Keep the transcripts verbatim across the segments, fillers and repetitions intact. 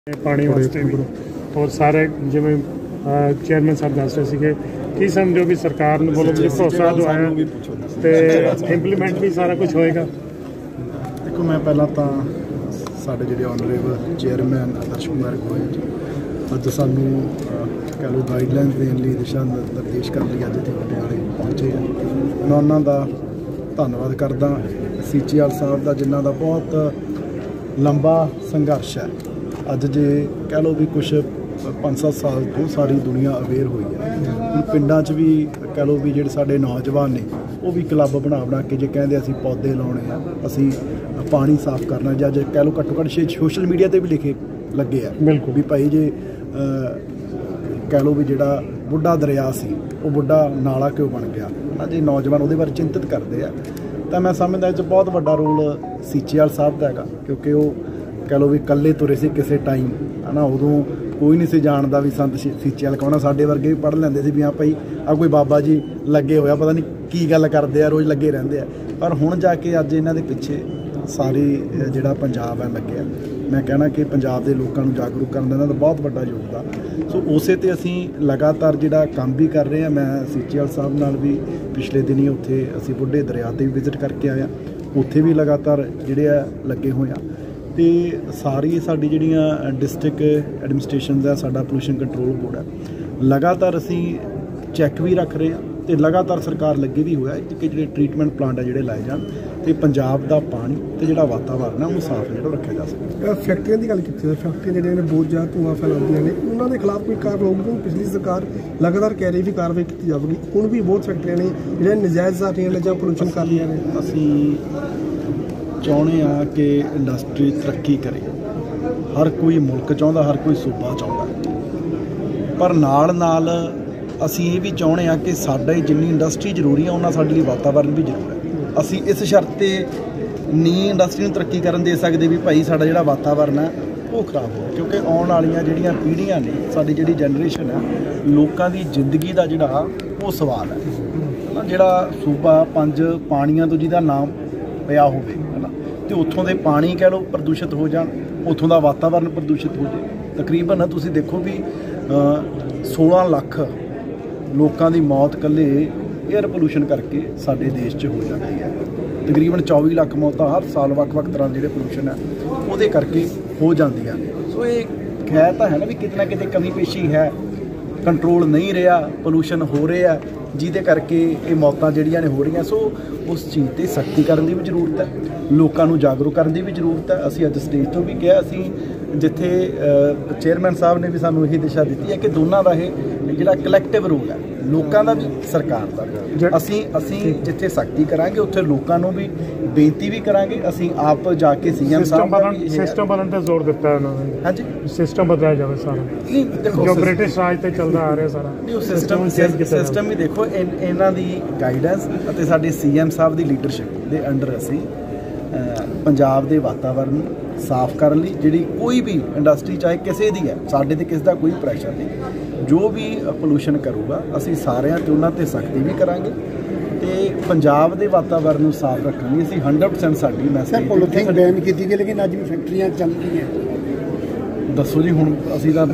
पानी वास्ते भी और सारे जिमें चेयरमैन साहब दस रहे थे की समझो भी सरकार ने बोलो भी भरोसा दवाया तो इंप्लीमेंट भी सारा कुछ होएगा। देखो मैं पहला तो साढ़े जो ऑनरेबल चेयरमैन आदर्श कुमार गोयल जी अज सानू कह लो गाइडलाइनस देने लिए दिशा निर्देश करने लिए अज इतने पटियाले पहुँचे हैं। मैं उन्होंने धन्यवाद करदा सीचीआर साहब का जिन्हों का बहुत लंबा संघर्ष है। अज जे कह लो भी कुछ पाँच सत्त साल तो सारी दुनिया अवेयर हुई है। हम पिंडा च भी कह लो भी जो साढ़े नौजवान ने वो भी क्लब बना बना के जो कहते असी पौधे लाने हैं असी पानी साफ करना या जो कह लो घट्टो घट्ट सोशल मीडिया पर भी लिखे लगे है बिल्कुल भी भाई जे कह लो भी जोड़ा बुढ़ा दरिया से वो बुढ़ा नाला क्यों बन गया ना जी नौजवान वो बारे चिंतित करते हैं। तो मैं समझदा इस बहुत बड़ा रोल सीचीआर साहब का है क्योंकि वो कह लो भी कल्ले तुरे से किसी टाइम है ना उदों कोई नहीं से जानता भी संत सीचीआर कौन साढ़े वर्गे भी पढ़ लेंदे सी भी हाँ भाई आ कोई बाबा जी लगे होया पता नहीं की गल करते हैं रोज़ लगे रहंदे आ पर हुण जाके अज इन्हां दे पिछे सारी जिहड़ा पंजाब है लगे। मैं कहना कि पंजाब के लोगों को जागरूक करने का बहुत बड़ा योगदान सो उसे ते असीं लगातार जिहड़ा काम भी कर रहे हैं। मैं सीचीआर साहब नाल भी पिछले दिन ही उत्थे असीं बुढ़े दरिया ते भी विजिट करके आए उत्थे भी लगातार जिहड़े आ लगे हुए हैं। तो सारी साडी जिहड़ियां डिस्ट्रिक्ट एडमिनिस्ट्रेशन का साडा पोल्यूशन कंट्रोल बोर्ड है लगातार असीं चैक भी रख रहे हैं तो लगातार सरकार लगी भी हुआ है कि जो ट्रीटमेंट प्लांट है जोड़े लाए जान तो पंजाब का पानी तो जो वातावरण है वो साफ जो रखा जा सके। फैक्ट्रियों की गल की फैक्ट्रियां जो बहुत ज़्यादा धुआं फैलादियां ने उन्होंने खिलाफ कोई कार्रवाई होगी। पिछली सरकार लगातार कह रही भी कार्रवाई की जाएगी हुण भी बहुत फैक्ट्रियां ने जो नजायज़ आ रही ने जां पोल्यूशन कर रही ने। असीं चाहुंदे आ कि इंडस्ट्री तरक्की करे हर कोई मुल्क चाहुंदा हर कोई सूबा चाहुंदा पर नाल नाल असीं ये भी चाहुंदे आ कि साडा जिन्नी इंडस्ट्री जरूरी है उन्ना साडे लई वातावरण भी जरूरी है। असीं इस शर्त ते नहीं इंडस्ट्री नूं तरक्की करन दे सकदे भी भाई साडा जिहड़ा वातावरण है वो खराब हो क्योंकि आउण वालियां जिहड़ियां पीढ़ियां ने साडी जिहड़ी जनरेशन है लोकां दी जिंदगी दा जिहड़ा वो सवाल है। जिहड़ा सूबा पंज पानियां तो जिहदा नाम पिया होवे है ना तो उत्थों दे पानी कह लो प्रदूषित हो जाण उत्थों दा वातावरण प्रदूषित हो जाए। तकरीबन तुसीं देखो भी सोलह लख लोगों की मौत कल्ले एयर पोल्यूशन करके साडे देश च हो जाती है। तकरीबन चौबीस लाख मौतां हर साल वक् वक् तरह जिहड़े पोल्यूशन है वो करके हो जांदियां ने। सो ये है तो है ना भी किते ना किते कमी पेशी है कंट्रोल नहीं रहा पोल्यूशन हो रहा जिहदे करके ये मौतां जिहड़ियां ने हो रही। सो उस चीज़ ते सख्ती करने की भी जरूरत है लोगों को जागरूक करने की भी जरूरत है। असीं अज स्टेज तो भी कहा असीं जिथे चेयरमैन साहब ने भी सानू यही दिशा दी है कि दोनों का यह जिहड़ा कलैक्टिव रोल है लोगों का भी सरकार का असीं असीं जिथे सख्ती करांगे उत्थे लोगों को भी बेनती भी करांगे। असीं आप जाके सीएम साहब सिस्टम बदलने पर जोर दिता है उन्होंने। हाँ जी सिस्टम बदलाया जाए सारा नहीं देखो जो ब्रिटिश राज से चलता आ रहा सारा नहीं सिस्टम सिस्टम भी देखो इन्हां दी गाइडेंस अते साडे सीएम साहब की लीडरशिप के अंडर असीं पंजाब के वातावरण साफ करने लई जिहड़ी कोई भी इंडस्ट्री चाहे किसी दी है साडे ते किसी दा कोई प्रैशर नहीं जो भी पोल्यूशन करूगा असीं सारिਆਂ ते उन्हां ते सख्ती भी करांगे ते पंजाब के वातावरण नूं साफ रखण लई असीं हंड्रेड परसेंट साडी मैसेज पॉलीथीन बैन की गई लेकिन अज भी फैक्ट्रियां चल रही हैं। दसो जी हुण असीं तां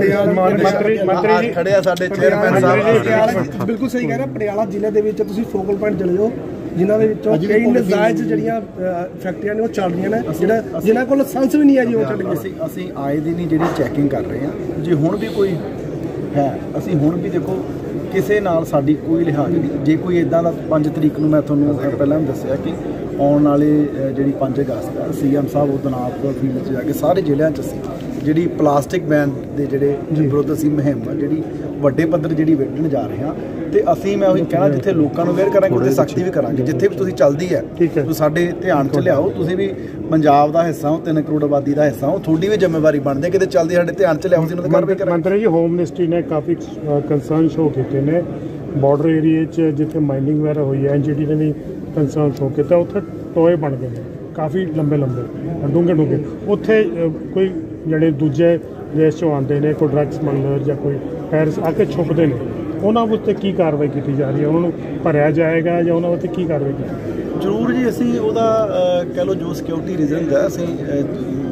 मंत्री मंत्री खड़े आ साडे चेयरमैन साहब बिल्कुल सही कह रहे पटियाला जिले दे विच तुसीं फोकल पॉइंट चले जाओ जिन्हां दे विचों कई नजायज़ जिहड़ियां फैक्ट्रियां ने वो चल रही ने जिहड़ा जिन्हां कोल लाइसेंस भी नहीं है जी वो छड्ड असीं असीं आए दिन ही जिहड़ी चैकिंग कर रहे हैं जे हुण भी कोई है असीं हुण भी देखो किसी नाल साडी कोई लिहाज नहीं जे कोई इदां दा पाँच तरीक नूं मैं तुहानूं पहलां दस्सिया कि आउण वाले जिहड़ी पाँच अगस्त है सीएम साहब उस दिन आप फील्ड च जाके सारे जिलिਆਂ च असीं जिहड़ी प्लास्टिक बैन दे जिहड़े विरुद्ध असीं मुहिम जिहड़ी ਵੱਡੇ पद्धर जिहड़ी वेढण जा रहे हैं तो असीं मैं ਉਹੀ कहना जिथे लोगों को अवेयर करांगे उत्थे सख्ती भी करांगे जिथे भी तुसीं चलदी है तुसीं साडे ध्यान च लिआओ तुसीं भी पंजाब का हिस्सा हो तीन करोड़ आबादी का हिस्सा हो थोड़ी भी जिम्मेवारी बनदी है किते चलदी साडे ध्यान च लिआओ उन्हां ते कार्रवाई करांगे। मंत्री जी होम मिनिस्ट्री ने काफ़ी कंसर्न शो कीते ने बॉर्डर एरिए च जिथे माइनिंग वगैरह हुई है एनजीटी ने भी कंसर्न शो किया उत्थे टोए बन गए काफ़ी लंबे लंबे डूंगे डूंगे उत्थे कोई ਜਿਹੜੇ दूजे देश चों आते हैं कोई ड्रग समगलर या कोई पैरिस आके छुपते हैं उन्होंने उत्ते की कार्रवाई की जा रही है उन्होंने भरिया जाएगा या उन्होंने उत्ते की कार्रवाई की जरूर जी असीं उहदा कह लो जो सिक्योरिटी रीजन है असीं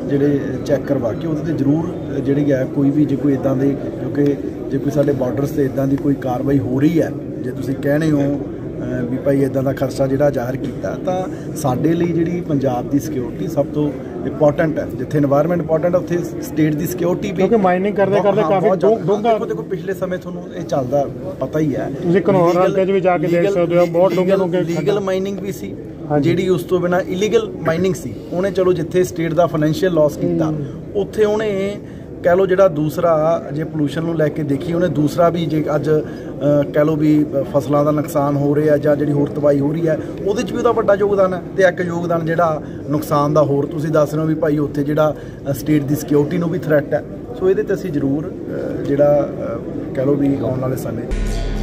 ਜਿਹੜੇ ਚੈੱਕ ਕਰਵਾ ਕੇ ਉਹਦੇ 'ਤੇ ਜ਼ਰੂਰ ਜਿਹੜੀ ਹੈ ਕੋਈ ਵੀ ਜੇ ਕੋਈ ਇੱਦਾਂ ਦੇ, ਕਿਉਂਕਿ ਜੇ ਕੋਈ ਸਾਡੇ ਬਾਰਡਰਸ 'ਤੇ ਇੱਦਾਂ ਦੀ ਕੋਈ ਕਾਰਵਾਈ ਹੋ ਰਹੀ ਹੈ, ਜੇ ਤੁਸੀਂ ਕਹਿਣੇ ਹੋ ਵੀ ਭਾਈ ਇੱਦਾਂ ਦਾ ਖਰਚਾ ਜਿਹੜਾ ਜ਼ਾਹਿਰ ਕੀਤਾ, ਤਾਂ ਸਾਡੇ ਲਈ ਜਿਹੜੀ ਪੰਜਾਬ ਦੀ ਸਿਕਿਉਰਿਟੀ ਸਭ ਤੋਂ ਇੰਪੋਰਟੈਂਟ ਹੈ। ਜਿੱਥੇ এনवायरमेंट ਇੰਪੋਰਟੈਂਟ ਹੈ ਉੱਥੇ ਸਟੇਟ ਦੀ ਸਿਕਿਉਰਿਟੀ ਵੀ, ਕਿਉਂਕਿ ਮਾਈਨਿੰਗ ਕਰਦੇ ਕਰਦੇ ਕਾਫੀ ਡੂੰਘਾ, ਦੇਖੋ ਦੇਖੋ ਪਿਛਲੇ ਸਮੇਂ ਤੁਹਾਨੂੰ ਇਹ ਚੱਲਦਾ ਪਤਾ ਹੀ ਹੈ, ਤੁਸੀਂ ਘਨੌਰ ਹਲਕੇ 'ਚ ਵੀ ਜਾ ਕੇ ਦੇਖ ਸਕਦੇ ਹੋ, ਬਹੁਤ ਡੂੰਘੇ ਡੂੰਘੇ ਲੀਗਲ ਮਾਈਨਿੰਗ ਵੀ ਸੀ ਜਿਹੜੀ, ਉਸ ਤੋਂ ਬਿਨਾਂ ਇਲੀਗਲ ਮਾਈਨਿੰਗ ਸੀ। ਉਹਨੇ ਚਲੋ ਜਿੱਥੇ ਸਟੇਟ ਦਾ ਫਾਈਨੈਂਸ਼ੀਅਲ ਲਾਸ ਕੀਤਾ, ਉੱਥੇ ਉਹਨੇ ਕਹਿ ਲਓ ਜਿਹੜਾ ਦੂਸਰਾ, ਜੇ ਪੋਲੂਸ਼ਨ ਨੂੰ ਲੈ ਕੇ ਦੇਖੀ ਉਹਨੇ ਦੂਸਰਾ ਵੀ, ਜੇ ਅੱਜ ਕਹਿ ਲਓ ਵੀ ਫਸਲਾਂ ਦਾ ਨੁਕਸਾਨ ਹੋ ਰਿਹਾ ਜਾਂ ਜਿਹੜੀ ਹੋਰ ਤਬਾਹੀ ਹੋ ਰਹੀ ਹੈ, ਉਹਦੇ 'ਚ ਵੀ ਉਹਦਾ ਵੱਡਾ ਯੋਗਦਾਨ ਹੈ। ਤੇ ਇੱਕ ਯੋਗਦਾਨ ਜਿਹੜਾ ਨੁਕਸਾਨ ਦਾ ਹੋਰ ਤੁਸੀਂ ਦੱਸ ਰਹੇ ਹੋ ਵੀ ਭਾਈ ਉੱਥੇ ਜਿਹੜਾ ਸਟੇਟ ਦੀ ਸਿਕਿਉਰਿਟੀ ਨੂੰ ਵੀ ਥ੍ਰੈਟ ਹੈ। ਸੋ ਇਹਦੇ 'ਤੇ ਅਸੀਂ ਜ਼ਰੂਰ ਜਿਹੜਾ ਕਹਿ ਲਓ ਵੀ ਆਉਣ ਵਾਲੇ ਸਮੇਂ